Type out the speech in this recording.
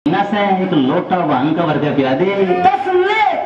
ना से एक लोटा भांग का भर के पिला दे। तो सुन ले